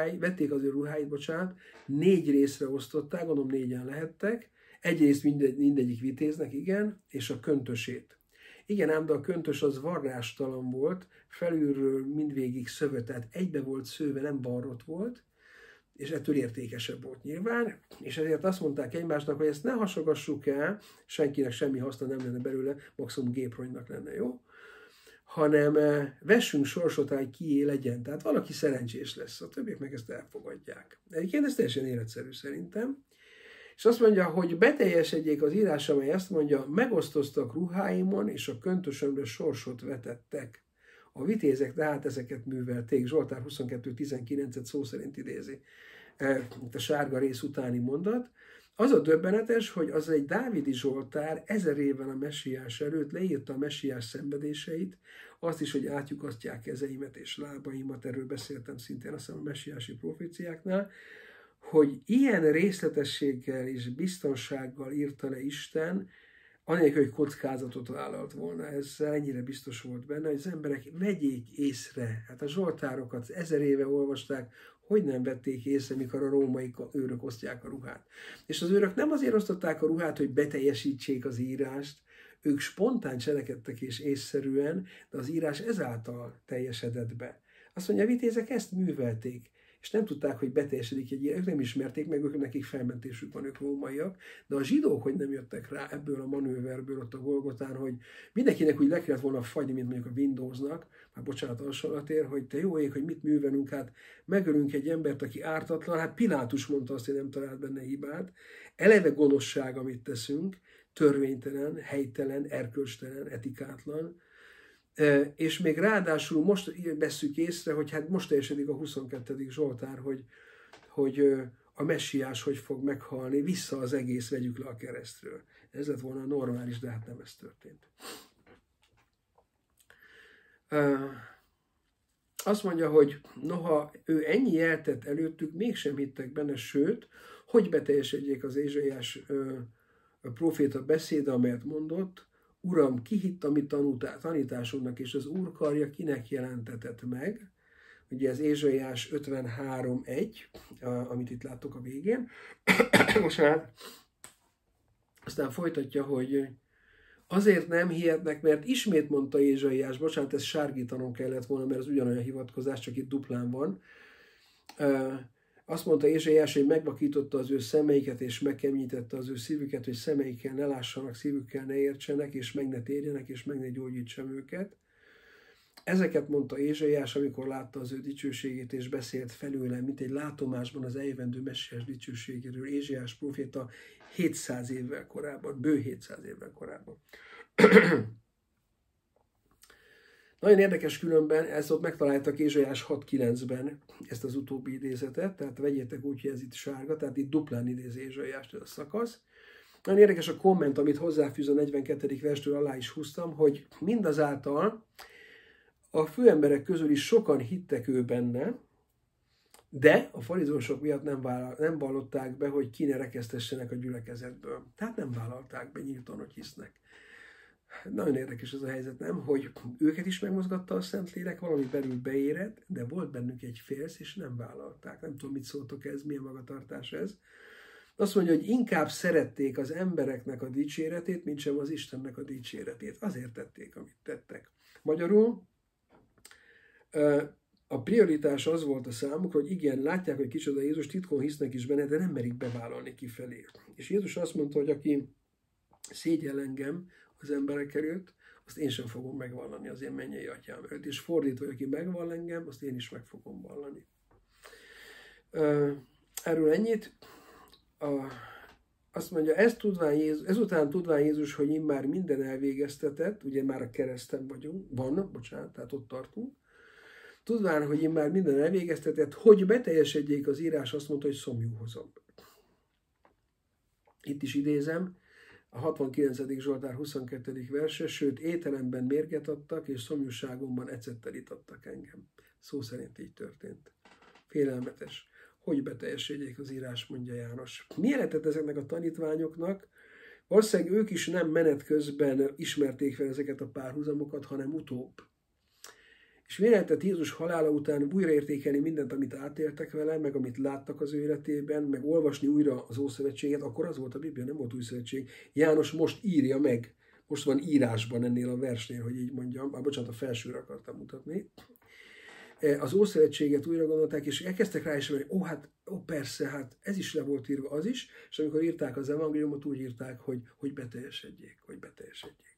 ruháit, 4 részre osztották, gondolom 4-en lehettek, egyrészt mindegyik vitéznek, igen, és a köntösét. Igen, ám de a köntös az varrástalan volt, felülről mindvégig szövő, tehát egybe volt szőve, nem varrott volt, és ettől értékesebb volt nyilván, és ezért azt mondták egymásnak, hogy ezt ne hasogassuk el, senkinek semmi haszna nem lenne belőle, maximum gépronynak lenne, jó? Hanem vessünk sorsot, hogy kié legyen, tehát valaki szerencsés lesz, a többiek meg ezt elfogadják. Egyébként ez teljesen életszerű szerintem. És azt mondja, hogy beteljesedjék az írás, amely ezt mondja, megosztoztak ruháimon, és a köntösömre sorsot vetettek. A vitézek tehát ezeket művelték. Zsoltár 22.19-et szó szerint idézi. Itt a sárga rész utáni mondat. Az a döbbenetes, hogy az egy dávidi Zsoltár 1000 évvel a messiás előtt leírta a messiás szenvedéseit, azt is, hogy átlyukasztják kezeimet és lábaimat, erről beszéltem szintén azt hiszem a messiási proféciáknál, hogy ilyen részletességgel és biztonsággal írta le Isten, anélkül, hogy kockázatot vállalt volna. Ez ennyire biztos volt benne, hogy az emberek vegyék észre. Hát a zsoltárokat 1000 éve olvasták, hogy nem vették észre, mikor a római őrök osztják a ruhát. És az őrök nem azért osztották a ruhát, hogy beteljesítsék az írást, ők spontán cselekedtek és észszerűen, de az írás ezáltal teljesedett be. Azt mondja, a vitézek ezt művelték, és nem tudták, hogy beteljesedik egy ilyen, ők nem ismerték meg, ők nekik felmentésük van, ők rómaiak, de a zsidók hogy nem jöttek rá ebből a manőverből ott a Golgotán, hogy mindenkinek úgy le kellett volna fagyni, mint mondjuk a Windowsnak, már bocsánat a hasonlatér, hogy te jó ég, hogy mit művelünk, hát megölünk egy embert, aki ártatlan, hát Pilátus mondta azt, hogy nem talált benne hibát, eleve gonoszság, amit teszünk, törvénytelen, helytelen, erkölcstelen, etikátlan, és még ráadásul most vesszük észre, hogy hát most teljesedik a 22. Zsoltár, hogy a messiás hogy fog meghalni, vissza az egész, vegyük le a keresztről. Ez lett volna normális, de hát nem ez történt. Azt mondja, hogy noha ő ennyi eltett előttük, mégsem hittek benne, sőt, hogy beteljesedjék az Ézsaiás próféta beszéde, amelyet mondott, Uram, ki hitt a mi tanításunknak, és az Úr karja kinek jelentetett meg? Ugye ez Ézsaiás 53.1, amit itt láttok a végén. Aztán folytatja, hogy azért nem hihetnek, mert ismét mondta Ézsaiás, bocsánat, ezt sárgítanom kellett volna, mert ez ugyanolyan hivatkozás, csak itt duplán van. Azt mondta Ézsaiás, hogy megvakította az ő szemeiket, és megkeményítette az ő szívüket, hogy szemeikkel ne lássanak, szívükkel ne értsenek, és meg ne térjenek, és meg ne gyógyítsam őket. Ezeket mondta Ézsaiás, amikor látta az ő dicsőségét, és beszélt felőle, mint egy látomásban az eljövendő messiás dicsőségéről. Ézsaiás próféta 700 évvel korábban, bő 700 évvel korábban. Nagyon érdekes különben, ezt ott megtaláltak Ézsaiás 6.9-ben ezt az utóbbi idézetet, tehát vegyétek úgy, hogy ez itt sárga, tehát itt duplán idéz Ézsaiást ez a szakasz. Nagyon érdekes a komment, amit hozzáfűz a 42. verstől, alá is húztam, hogy mindazáltal a főemberek közül is sokan hittek ő benne, de a farizeusok miatt nem vallották be, hogy ki ne rekesztessenek a gyülekezetből. Tehát nem vállalták be nyíltan, hogy hisznek. Nagyon érdekes ez a helyzet, nem? Hogy őket is megmozgatta a Szentlélek, valami belül beérett, de volt bennük egy félsz, és nem vállalták. Nem tudom, mit szóltok ez, milyen magatartás ez. Azt mondja, hogy inkább szerették az embereknek a dicséretét, mint sem az Istennek a dicséretét. Azért tették, amit tettek. Magyarul a prioritás az volt a számukra, hogy igen, látják, hogy kicsoda Jézus, titkon hisznek is benne, de nem merik bevállalni kifelé. És Jézus azt mondta, hogy aki szégyel engem az emberek előtt, azt én sem fogom megvallani az én mennyei atyám előtt. És fordítva, hogy aki megvall engem, azt én is meg fogom vallani. Erről ennyit. Azt mondja, ezután tudván Jézus, hogy immár minden elvégeztetett, ugye már a kereszten vagyunk, tehát ott tartunk, Tudván, hogy én már minden elvégeztetett, hogy beteljesedjék az írás, azt mondta, hogy szomjú hozom. Itt is idézem, a 69. Zsoltár 22. verse, sőt, ételemben mérget adtak, és szomjúságomban ecettel itattak engem. Szó szerint így történt. Félelmetes. Hogy beteljesedjék az írás, mondja János. Mi lehetett ezeknek a tanítványoknak? Valószínűleg ők is nem menet közben ismerték fel ezeket a párhuzamokat, hanem utóbb. És mi lehetett Jézus halála után újraértékelni mindent, amit átéltek vele, meg amit láttak az ő életében, meg olvasni újra az Ószövetséget, akkor az volt a Biblia, nem volt Új Szövetség. János most írja meg, most van írásban ennél a versnél, hogy így mondjam, bocsánat, a felsőre akartam mutatni. Az Ószövetséget újra gondolták, és elkezdtek rá is, hogy persze, hát ez is le volt írva, az is, és amikor írták az evangéliumot, úgy írták, hogy beteljesedjék, hogy beteljesedjék.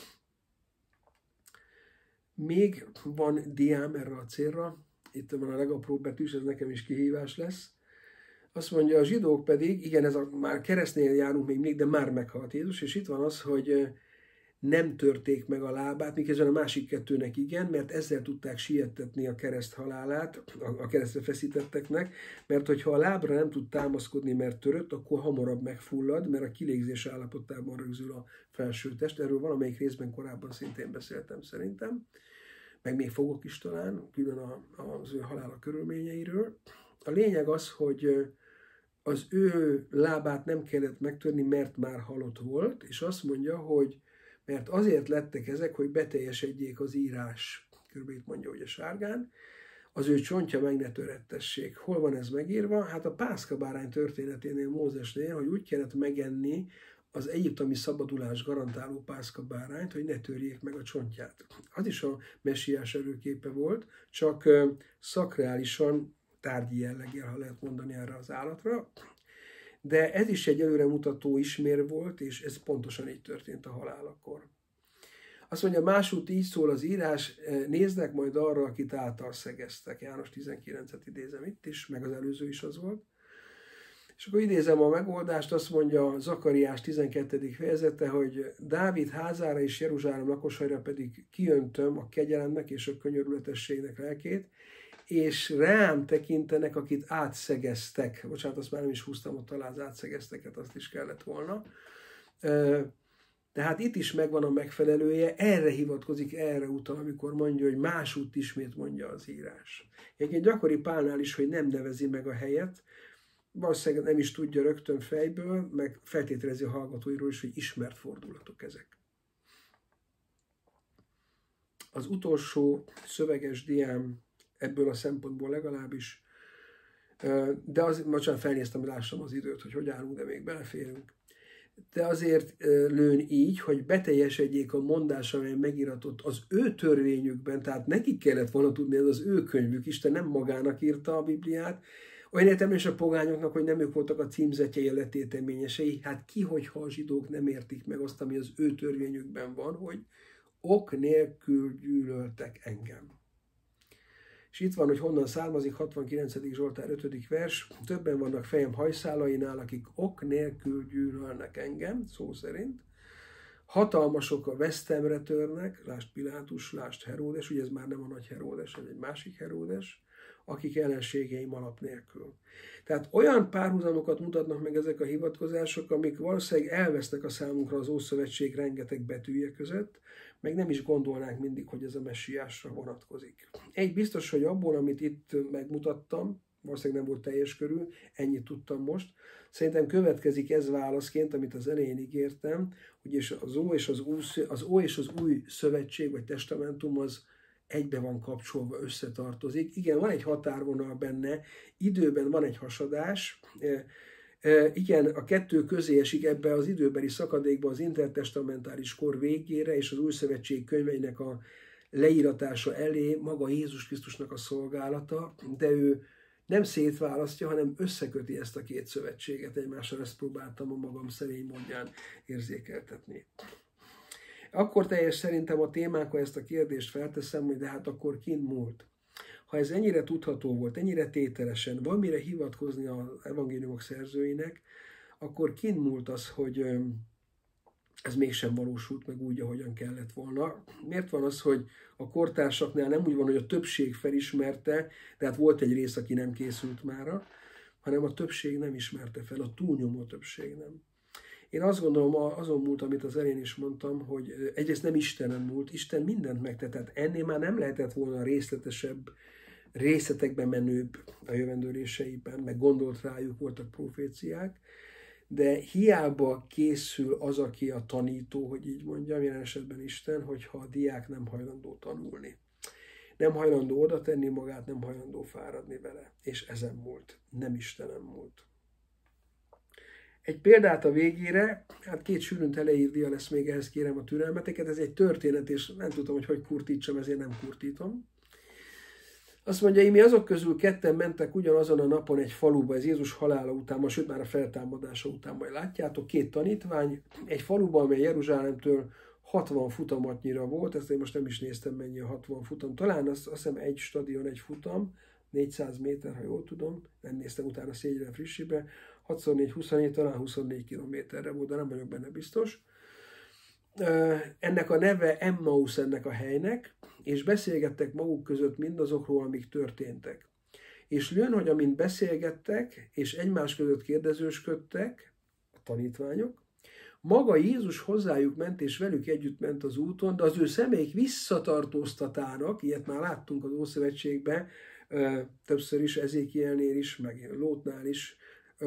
Még van diám erre a célra, itt van a legapróbb betűs, ez nekem is kihívás lesz. Azt mondja, a zsidók pedig, igen, már keresztnél járunk még mindig, de már meghalt Jézus, és itt van az, hogy nem törték meg a lábát, miközben a másik kettőnek igen, mert ezzel tudták siettetni a kereszt halálát, a keresztre feszítetteknek, mert hogyha a lábra nem tud támaszkodni, mert törött, akkor hamarabb megfullad, mert a kilégzés állapotában rögzül a felső test. Erről valamelyik részben korábban szintén beszéltem szerintem, meg még fogok is talán, külön az ő halála körülményeiről. A lényeg az, hogy az ő lábát nem kellett megtörni, mert már halott volt, és azt mondja, hogy mert azért lettek ezek, hogy beteljesedjék az írás, körülbelül mondja ugye sárgán, az ő csontja meg ne törettessék. Hol van ez megírva? Hát a pászkabárány történeténél, Mózesnél, hogy úgy kellett megenni az egyiptomi szabadulás garantáló pászkabárányt, hogy ne törjék meg a csontját. Az is a messiás előképe volt, csak szakreálisan tárgyi jelleggel, ha lehet mondani erre az állatra. De ez is egy előremutató ismér volt, és ez pontosan így történt a halálakor. Azt mondja, másút így szól az írás, néznek majd arra, akit által szegeztek. János 19-et idézem itt is, meg az előző is az volt. És akkor idézem a megoldást, azt mondja Zakariás 12. fejezete, hogy Dávid házára és Jeruzsálem lakosaira pedig kiöntöm a kegyelemnek és a könyörületességnek lelkét, és rám tekintenek, akit átszegeztek. Bocsánat, azt már nem is húztam ott alá az átszegezteket, azt is kellett volna. Tehát itt is megvan a megfelelője, erre hivatkozik, erre utal, amikor mondja, hogy másútt ismét mondja az írás. Egyébként gyakori Pálnál is, hogy nem nevezi meg a helyet, valószínűleg nem is tudja rögtön fejből, meg feltételezi a hallgatóiról is, hogy ismert fordulatok ezek. Az utolsó szöveges diám ebből a szempontból legalábbis, de bocsánat, felnéztem, hogy lássam az időt, hogy állunk, de még beleférünk. De azért lőn így, hogy beteljesedjék a mondás, amely megíratott az ő törvényükben, tehát nekik kellett volna tudni, ez az ő könyvük, Isten nem magának írta a Bibliát, olyan értelemben is a pogányoknak, hogy nem ők voltak a címzetjei, a letéteményesei, hát ki, hogyha a zsidók nem értik meg azt, ami az ő törvényükben van, hogy ok nélkül gyűlöltek engem. És itt van, hogy honnan származik, 69. Zsoltár 5. vers, többen vannak fejem hajszálainál, akik ok nélkül gyűlölnek engem, szó szerint. Hatalmasok a vesztemre törnek, lásd Pilátus, lásd Heródes, ugye ez már nem a nagy Heródes, ez egy másik Heródes, akik ellenségeim alap nélkül. Tehát olyan párhuzamokat mutatnak meg ezek a hivatkozások, amik valószínűleg elvesznek a számunkra az Ószövetség rengeteg betűje között, meg nem is gondolnánk mindig, hogy ez a messiásra vonatkozik. Egy biztos, hogy abból, amit itt megmutattam, valószínűleg nem volt teljes körül, ennyit tudtam most. Szerintem következik ez válaszként, amit az elején ígértem, hogy az Ó és az Új Szövetség, vagy Testamentum az egybe van kapcsolva, összetartozik. Igen, van egy határvonal benne, időben van egy hasadás, igen, a kettő közé esik ebbe az időbeli szakadékba az intertestamentáris kor végére és az Új Szövetség könyveinek a leíratása elé maga Jézus Krisztusnak a szolgálata, de ő nem szétválasztja, hanem összeköti ezt a két szövetséget egymással, ezt próbáltam a magam szerény módján érzékeltetni. Akkor teljes szerintem a témák, ha ezt a kérdést felteszem, hogy de hát akkor kint múlt. Ha ez ennyire tudható volt, ennyire tételesen, van mire hivatkozni az evangéliumok szerzőinek, akkor kint múlt az, hogy ez mégsem valósult meg úgy, ahogyan kellett volna. Miért van az, hogy a kortársaknál nem úgy van, hogy a többség felismerte, tehát volt egy rész, aki nem készült mára, hanem a többség nem ismerte fel, a túlnyomó többség nem. Én azt gondolom, azon múlt, amit az elején is mondtam, hogy egyrészt nem Istenen múlt, Isten mindent megtett, tehát ennél már nem lehetett volna részletesebb, részletekben menőbb a jövendőléseiben, meg gondolt rájuk, voltak proféciák, de hiába készül az, aki a tanító, hogy így mondjam, jelen esetben Isten, hogyha a diák nem hajlandó tanulni. Nem hajlandó oda tenni magát, nem hajlandó fáradni vele. És ezen múlt, nem Istenem múlt. Egy példát a végére, hát 2 sűrűn eleírdia lesz még, ehhez kérem a türelmeteket, ez egy történet, és nem tudom, hogy kurtítsam, ezért nem kurtítom. Azt mondja, mi azok közül 2 mentek ugyanazon a napon egy faluba, ez Jézus halála után, sőt már a feltámadása után majd látjátok, 2 tanítvány, egy faluban, amely Jeruzsálemtől 60 futamanyira volt, ezt én most nem is néztem, mennyi a 60 futam, talán azt hiszem egy stadion, egy futam, 400 méter, ha jól tudom, nem néztem utána szégyen frissibe, 6x4, 24, talán 24 kilométerre volt, de nem vagyok benne biztos. Ennek a neve Emmaus ennek a helynek, és beszélgettek maguk között mindazokról, amik történtek. És lőn, hogy amint beszélgettek, és egymás között kérdezősködtek, a tanítványok, maga Jézus hozzájuk ment, és velük együtt ment az úton, de az ő személyik visszatartóztatának, ilyet már láttunk az Ószövetségben, többször is, Ezékielnél is, meg Lótnál is,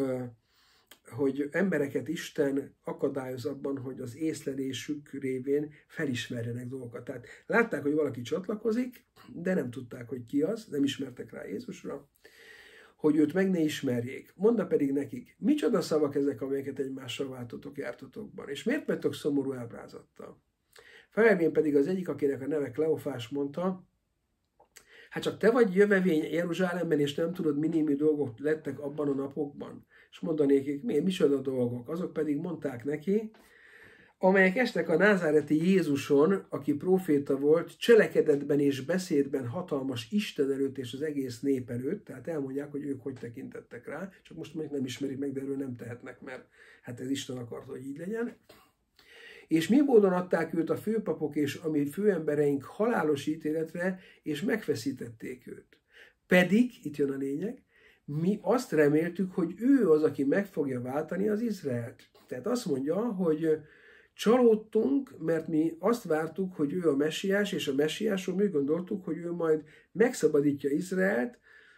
hogy embereket Isten akadályoz abban, hogy az észlelésük révén felismerjenek dolgokat. Tehát látták, hogy valaki csatlakozik, de nem tudták, hogy ki az, nem ismertek rá Jézusra, hogy őt meg ne ismerjék. Mondta pedig nekik, micsoda szavak ezek, amelyeket egymással váltotok jártotokban, és miért vagytok szomorú ábrázattal? Felelvén pedig az egyik, akinek a neve Kleofás mondta, hát csak te vagy jövevény Jeruzsálemben, és nem tudod, minémű dolgok lettek abban a napokban. És mondanékik, micsoda dolgok? Azok pedig mondták neki, amelyek estek a názáreti Jézuson, aki próféta volt, cselekedetben és beszédben hatalmas Isten előtt és az egész nép előtt, tehát elmondják, hogy ők hogy tekintettek rá, csak most még nem ismerik meg, de erről nem tehetnek, mert hát ez Isten akarta, hogy így legyen. És mi módon adták őt a főpapok és a mi főembereink halálos ítéletre, és megfeszítették őt. Pedig, itt jön a lényeg, mi azt reméltük, hogy ő az, aki meg fogja váltani az Izraelt. Tehát azt mondja, hogy csalódtunk, mert mi azt vártuk, hogy ő a messiás, és a messiásról mi gondoltuk, hogy ő majd megszabadítja Izraelt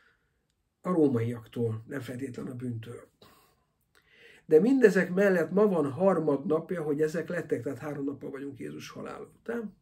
a rómaiaktól, nem feltétlenül a bűntől. De mindezek mellett ma van harmadnapja, hogy ezek lettek, tehát 3 nappal vagyunk Jézus halála után.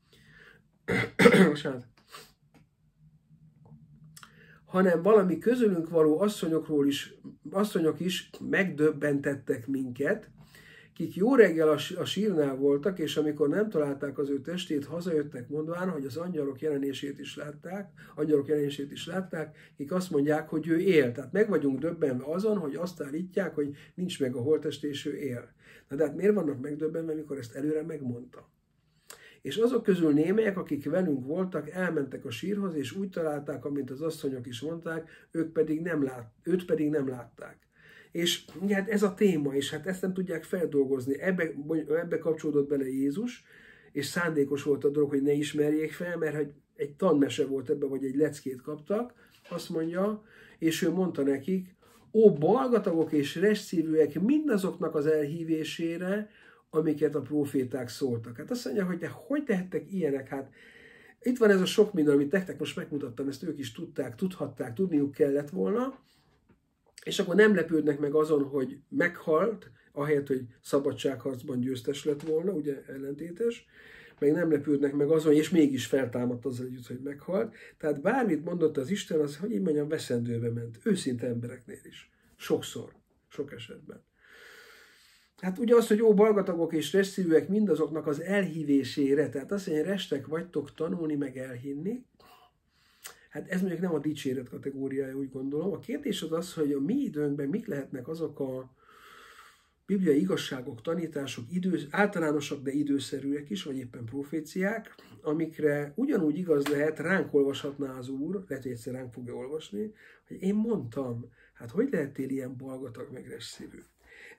Hanem valami közülünk való asszonyok is megdöbbentettek minket, kik jó reggel a sírnál voltak, és amikor nem találták az ő testét, hazajöttek mondván, hogy az angyalok jelenését is látták, kik azt mondják, hogy ő él. Tehát meg vagyunk döbbenve azon, hogy azt állítják, hogy nincs meg a holttest, és ő él. Na de hát miért vannak megdöbbenve, amikor ezt előre megmondta? És azok közül némelyek, akik velünk voltak, elmentek a sírhoz, és úgy találták, amint az asszonyok is mondták, őt pedig nem látták. És hát ez a téma, és hát ezt nem tudják feldolgozni. Ebbe kapcsolódott bele Jézus, és szándékos volt a dolog, hogy ne ismerjék fel, mert egy tanmese volt ebbe, vagy egy leckét kaptak, azt mondja, és ő mondta nekik, ó, balgatagok és restszívűek mindazoknak az elhívésére, amiket a próféták szóltak. Hát azt mondja, hogy de hogy tehettek ilyenek? Hát itt van ez a sok minden, amit nektek most megmutattam, ezt ők is tudhatták, tudniuk kellett volna, és akkor nem lepődnek meg azon, hogy meghalt, ahelyett, hogy szabadságharcban győztes lett volna, ugye ellentétes, meg nem lepődnek meg azon, és mégis feltámadt azzal együtt, hogy meghalt. Tehát bármit mondott az Isten, az, hogy így mondjam, veszendőbe ment. Őszinte embereknél is. Sokszor. Sok esetben. Hát ugye az, hogy jó balgatagok és restszívűek mindazoknak az elhívésére, tehát azt mondja, restek vagytok tanulni, meg elhinni. Hát ez mondjuk nem a dicséret kategóriája, úgy gondolom. A kérdés az, hogy a mi időnkben mik lehetnek azok a bibliai igazságok, tanítások, általánosak, de időszerűek is, vagy éppen proféciák, amikre ugyanúgy igaz lehet, ránk olvashatná az Úr, lehet, hogy egyszer ránk fogja olvasni, hogy én mondtam, hát hogy lehettél ilyen balgatag, meg restszívű?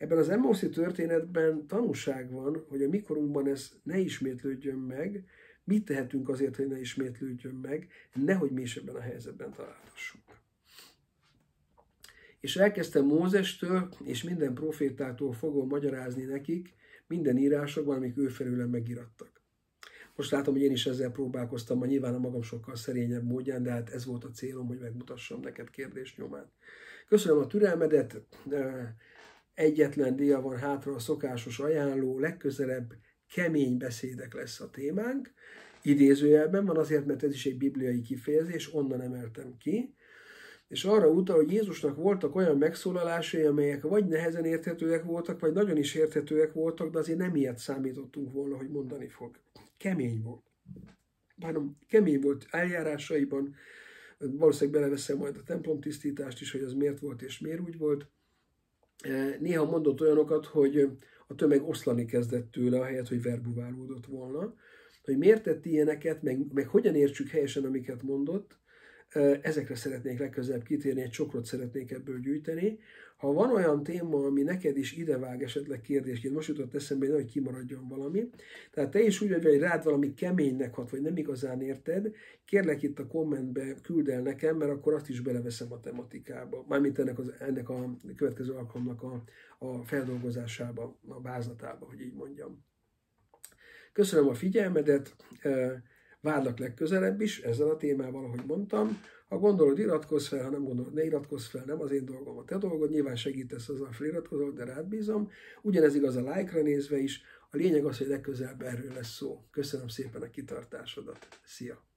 Ebben az Emmauszi történetben tanúság van, hogy a mikorunkban ez ne ismétlődjön meg, mit tehetünk azért, hogy ne ismétlődjön meg, nehogy mi is ebben a helyzetben találhassunk. És elkezdtem Mózestől és minden profétától fogva magyarázni nekik minden írásokban, amik ő felőle megirattak. Most látom, hogy én is ezzel próbálkoztam, ma nyilván a magam sokkal szerényebb módján, de hát ez volt a célom, hogy megmutassam neked kérdés nyomán. Köszönöm a türelmedet, egyetlen dia van hátra, a szokásos ajánló, legközelebb kemény beszédek lesz a témánk. Idézőjelben van azért, mert ez is egy bibliai kifejezés, onnan emeltem ki. És arra utal, hogy Jézusnak voltak olyan megszólalásai, amelyek vagy nehezen érthetőek voltak, vagy nagyon is érthetőek voltak, de azért nem ilyet számítottunk volna, hogy mondani fog. Kemény volt. Kemény volt eljárásaiban, valószínűleg beleveszem majd a templomtisztítást is, hogy az miért volt és miért úgy volt. Néha mondott olyanokat, hogy a tömeg oszlani kezdett tőle, ahelyett, hogy verbuválódott volna. Hogy miért tett ilyeneket, meg hogyan értsük helyesen, amiket mondott, ezekre szeretnék legközelebb kitérni, egy csokrot szeretnék ebből gyűjteni. Ha van olyan téma, ami neked is idevág esetleg kérdésként, most jutott eszembe, hogy kimaradjon valami, tehát te is úgy vagy, hogy rád valami keménynek hat, vagy nem igazán érted, kérlek itt a kommentbe küld el nekem, mert akkor azt is beleveszem a tematikába, mármint ennek a következő alkalomnak a feldolgozásába, a vázlatába, hogy így mondjam. Köszönöm a figyelmedet, várlak legközelebb is, ezzel a témával, ahogy mondtam. Ha gondolod, iratkozz fel, ha nem gondolod, ne iratkozz fel, nem az én dolgom, a te dolgod. Nyilván segítesz azzal, a feliratkozol, de rád bízom. Ugyanez igaz a like-ra nézve is. A lényeg az, hogy legközelebb erről lesz szó. Köszönöm szépen a kitartásodat. Szia!